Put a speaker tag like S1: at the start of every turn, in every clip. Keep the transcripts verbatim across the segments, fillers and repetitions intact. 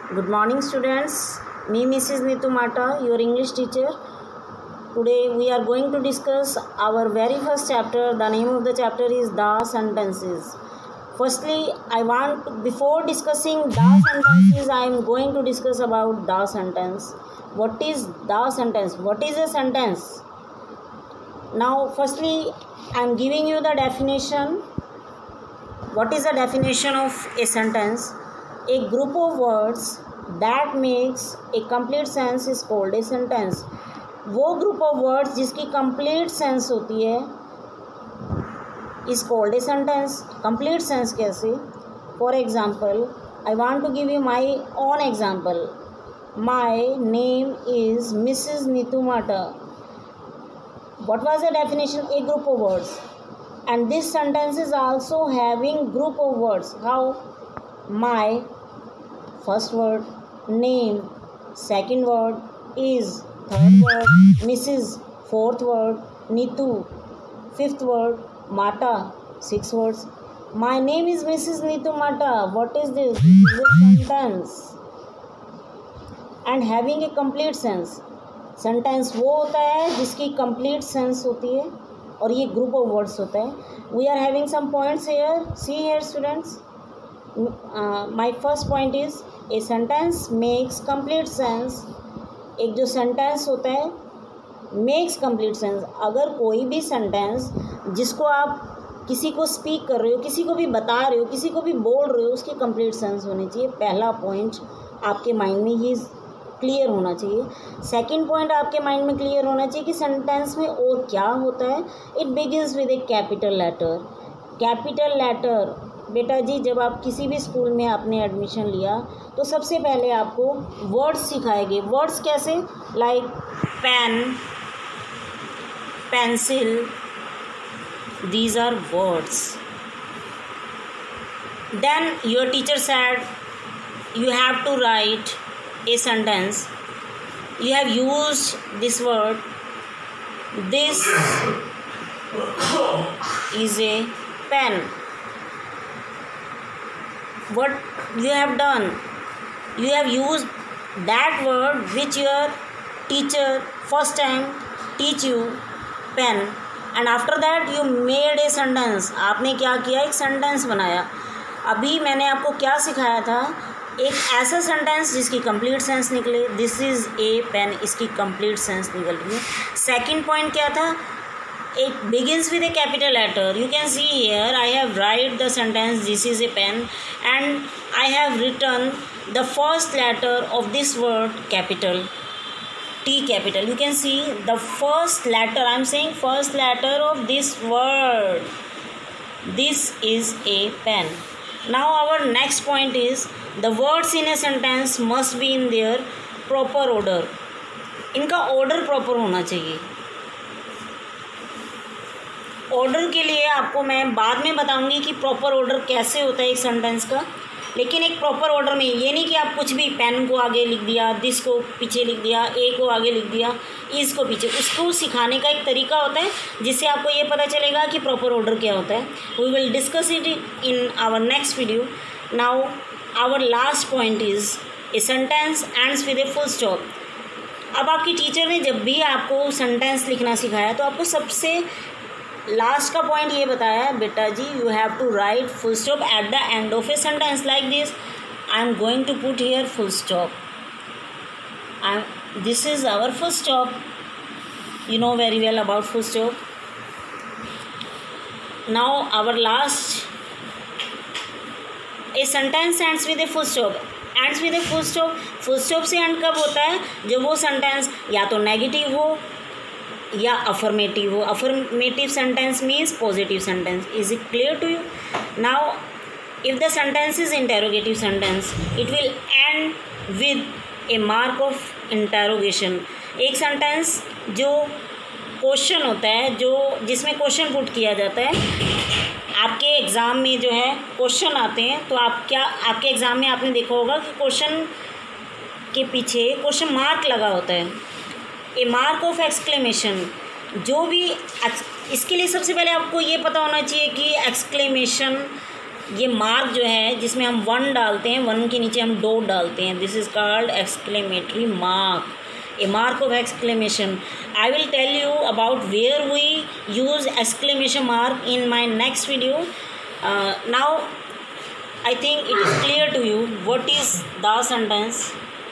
S1: Good morning, students. Me, Missus Neetu Mata, your English teacher. Today we are going to discuss our very first chapter. The name of the chapter is the sentences. Firstly, I want, before discussing the sentences, I am going to discuss about the sentence. What is the sentence? What is a sentence? Now, firstly, I am giving you the definition. What is the definition of a sentence? A group of words that makes a complete sense is called a sentence. वो group of words जिसकी complete sense होती है is called a sentence. Complete sense कैसे? For example, I want to give you my own example. My name is Missus Neetu Mata. What was the definition? A group of words. And this sentence is also having group of words. How? My first word, name, second word, is, third word, Missus, fourth word, Neetu, fifth word, Mata, six words. My name is Missus Neetu Mata. What is this? This is a sentence. And having a complete sense. Sentence वो होता है जिसकी complete sense होती है और ये group of words होता है. We are having some points here. See here, students. Uh, my first point is a sentence makes complete sense. एक जो sentence होता है makes complete sense. अगर कोई भी sentence जिसको आप किसी को speak कर रहे हो, किसी को भी बता रहे हो, किसी को भी बोल रहे हो, उसकी complete sense होनी चाहिए. पहला point आपके mind में ही क्लियर होना चाहिए. सेकंड पॉइंट आपके माइंड में क्लियर होना चाहिए कि सेंटेंस में और क्या होता है. It begins with a capital letter. Capital letter बेटा जी, जब आप किसी भी स्कूल में आपने एडमिशन लिया तो सबसे पहले आपको वर्ड्स सिखाए गए. वर्ड्स कैसे? Like pen, pencil, these are words. Then your teacher said you have to write a sentence. You have used this word. This is a pen. What you have done? You have used that word which your teacher first time teach you, pen, and after that you made a sentence. आपने क्या किया? एक sentence बनाया. अभी मैंने आपको क्या सिखाया था? एक ऐसा सेंटेंस जिसकी कंप्लीट सेंस निकले. दिस इज़ ए पेन, इसकी कंप्लीट सेंस निकल रही है. सेकंड पॉइंट क्या था? It begins with a capital letter. You can see here I have write the sentence this is a pen and I have written the first letter of this word capital, T capital. You can see the first letter. I am saying first letter of this word. This is a pen. Now our next point is the words in a sentence must be in their proper order. इनका order proper होना चाहिए. Order के लिए आपको मैं बाद में बताऊंगी कि proper order कैसे होता है एक sentence का. लेकिन एक proper order में ये नहीं कि आप कुछ भी पेन को आगे लिख दिया, दिस को पीछे लिख दिया, ए को आगे लिख दिया, इस को पीछे. उसको सिखाने का एक तरीका होता है जिससे आपको ये पता चलेगा कि proper order क्या होता है. We will discuss it in our next video. Now our last point is a sentence ends with a full stop. अब आपकी टीचर ने जब भी आपको सेंटेंस लिखना सिखाया तो आपको सबसे लास्ट का पॉइंट ये बताया, बेटा जी you have to write full stop at the end of a sentence like this. I am going to put here full stop. I this is our full stop. You know very well about full stop. Now our last, a sentence ends with a full stop. Ends with a full stop. Full stop से end कब होता है? जब वो sentence या तो negative हो या अफर्मेटिव हो. Affirmative sentence means positive sentence. Is it clear to you? Now if the sentence is interrogative sentence it will end with a mark of interrogation. एक सेंटेंस जो क्वेश्चन होता है, जो जिसमें क्वेश्चन पुट किया जाता है. आपके एग्ज़ाम में जो है क्वेश्चन आते हैं तो आप क्या आपके एग्ज़ाम में आपने देखा होगा कि क्वेश्चन के पीछे क्वेश्चन मार्क लगा होता है, ए मार्क ऑफ एक्सक्लेमेशन. जो भी इसके लिए सबसे पहले आपको ये पता होना चाहिए कि एक्सक्लेमेशन ये मार्क जो है जिसमें हम वन डालते हैं, वन के नीचे हम डॉट डालते हैं, this is called exclamatory mark, a mark of exclamation. I will tell you about where we use exclamation mark in my next video. Uh, now I think it is clear to you what is the sentence.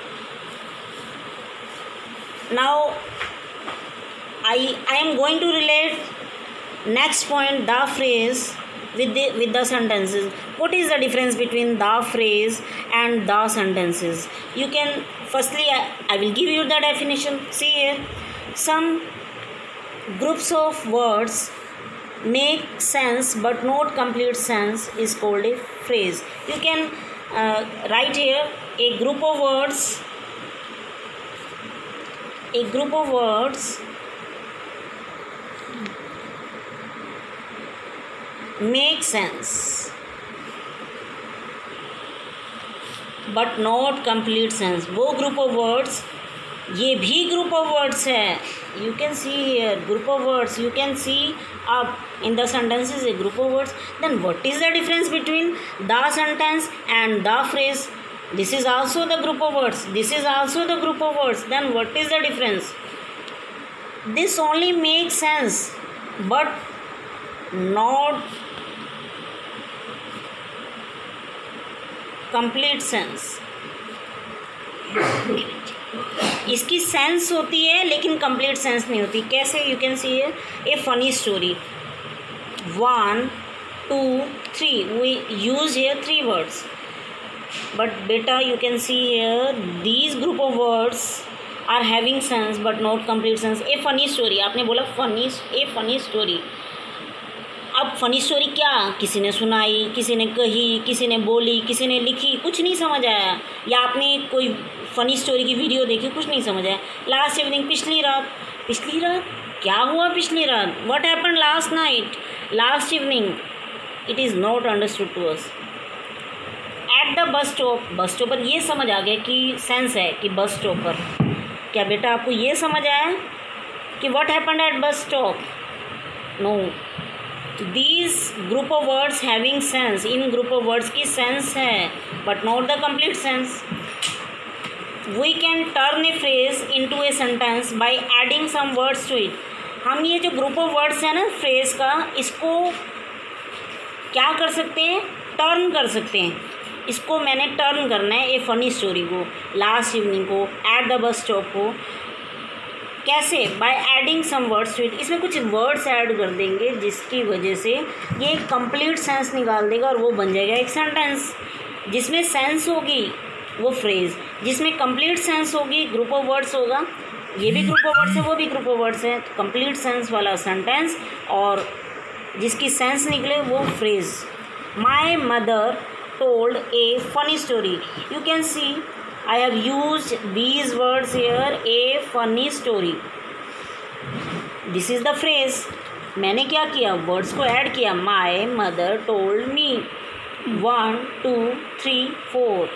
S1: Now I I am going to relate next point, the phrase with the with the sentences. What is the difference between the phrase and the sentences? You can firstly I, I will give you the definition. See here, some groups of words make sense but not complete sense is called a phrase. You can uh, write here a group of words a group of words make sense but not complete sense. वो group of words, ये भी group of words है. You can see here group of words. You can see up in the sentences a group of words. Then what is the difference between the sentence and the phrase? This is also the group of words. This is also the group of words. Then what is the difference? This only makes sense but not complete sense. इसकी sense होती है लेकिन complete sense नहीं होती. कैसे? You can see a funny story. One two three, we use here three words, but बेटा you can see here these group of words are having sense but not complete sense. A funny story, आपने बोला funny, a funny story. अब funny story क्या? किसी ने सुनाई, किसी ने कही, किसी ने बोली, किसी ने लिखी, कुछ नहीं समझ आया. या आपने कोई फ़नी स्टोरी की वीडियो देखी, कुछ नहीं समझ आया. लास्ट इवनिंग, पिछली रात. पिछली रात क्या हुआ? पिछली रात what happened last night, last evening. It is not understood to us. At the bus stop, bus stop पर ये समझ आ गया कि सेंस है कि बस स्टॉप पर. क्या बेटा आपको ये समझ आया कि what happened at bus stop? No. These group of words having sense, इन group of words की sense है but not the complete sense. We can turn a phrase into a sentence by adding some words to it. हम ये जो group of words है ना phrase का, इसको क्या कर सकते हैं? टर्न कर सकते हैं. इसको मैंने टर्न करना है ए फनी स्टोरी को, लास्ट इवनिंग को, एट द बस स्टॉप को. कैसे? By adding some words to it. इसमें कुछ वर्ड्स ऐड कर देंगे जिसकी वजह से ये एक कंप्लीट सेंस निकाल देगा और वो बन जाएगा एक सेंटेंस. जिसमें सेंस होगी वो फ्रेज, जिसमें कंप्लीट सेंस होगी ग्रुप ऑफ वर्ड्स होगा. ये भी ग्रुप ऑफ वर्ड्स है, वो भी ग्रुप ऑफ वर्ड्स है. कंप्लीट सेंस वाला सेंटेंस और जिसकी सेंस निकले वो phrase. My mother told a funny story. You can see I have used these words here, a funny story. This is the phrase. मैंने क्या किया? वर्ड्स को ऐड किया. My mother told me. One two three four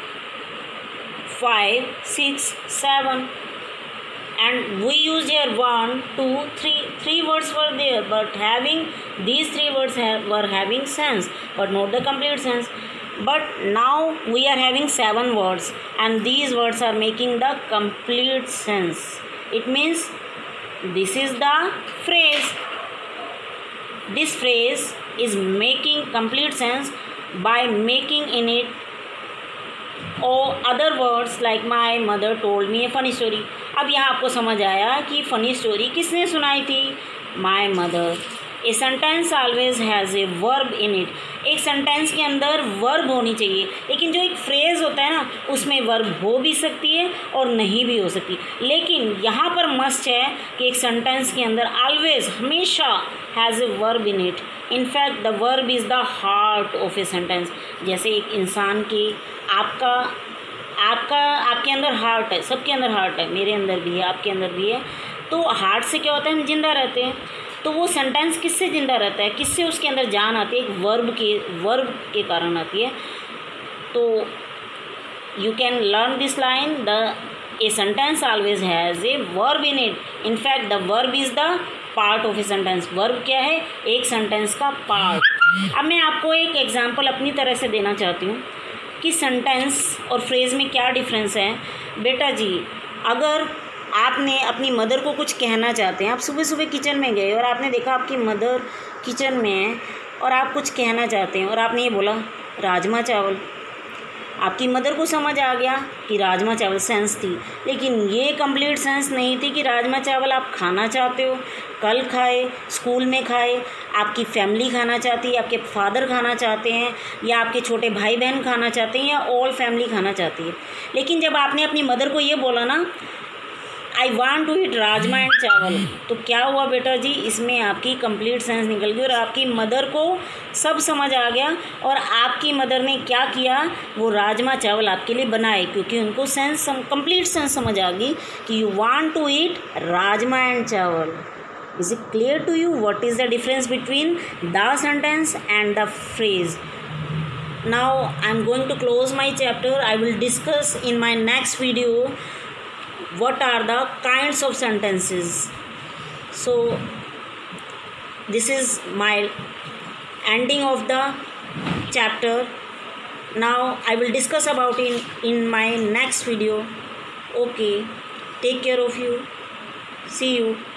S1: five six seven. And we use here one, two, three. Three words were there, but having these three words have, were having sense, but not the complete sense. But now we are having seven words and these words are making the complete sense. It means this is the phrase. This phrase is making complete sense by making in it or other words like my mother told me a funny story. अब यहाँ आपको समझ आया कि funny story किसने सुनाई थी? My mother. A sentence always has a verb in it. एक सेंटेंस के अंदर वर्ब होनी चाहिए, लेकिन जो एक फ्रेज़ होता है ना उसमें वर्ब हो भी सकती है और नहीं भी हो सकती. लेकिन यहाँ पर मस्ट है कि एक सेंटेंस के अंदर ऑलवेज हमेशा has a verb in it. In fact the verb is the heart of a sentence. जैसे एक इंसान की, आपका आपका आपके अंदर हार्ट है, सबके अंदर हार्ट है, मेरे अंदर भी है, आपके अंदर भी है. तो हार्ट से क्या होता है? हम जिंदा रहते हैं. तो वो सेंटेंस किससे ज़िंदा रहता है? किससे उसके अंदर जान आती है? एक वर्ब के वर्ब के कारण आती है. तो you can learn this line. The a sentence always has a verb in it. In fact the verb is the part of a sentence. Verb क्या है? एक सेंटेंस का पार्ट. अब मैं आपको एक एग्जांपल अपनी तरह से देना चाहती हूँ कि सेंटेंस और फ्रेज़ में क्या डिफरेंस है। बेटा जी, अगर आपने अपनी मदर को कुछ कहना चाहते हैं, आप सुबह सुबह किचन में गए और आपने देखा आपकी मदर किचन में है और आप कुछ कहना चाहते हैं और आपने ये बोला राजमा चावल। आपकी मदर को समझ आ गया कि राजमा चावल सेंस थी, लेकिन ये कंप्लीट सेंस नहीं थी कि राजमा चावल आप खाना चाहते हो, कल खाए, स्कूल में खाए, आपकी फैमिली खाना चाहती है, आपके फादर खाना चाहते हैं, या आपके छोटे भाई बहन खाना चाहते हैं, या ऑल फैमिली खाना चाहती है। लेकिन जब आपने अपनी मदर को ये बोला ना I want to eat rajma and chawal, तो क्या हुआ बेटा जी, इसमें आपकी कंप्लीट सेंस निकल गई और आपकी मदर को सब समझ आ गया और आपकी मदर ने क्या किया, वो राजमा चावल आपके लिए बनाए, क्योंकि उनको सेंस कंप्लीट सेंस समझ आ गई कि you want to eat rajma and chawal. Is it clear to you what is the difference between the sentence and the phrase? Now I am going to close my chapter. I will discuss in my next video what are the kinds of sentences. So this is my ending of the chapter. Now I will discuss about it in my next video. Okay, take care of you. See you.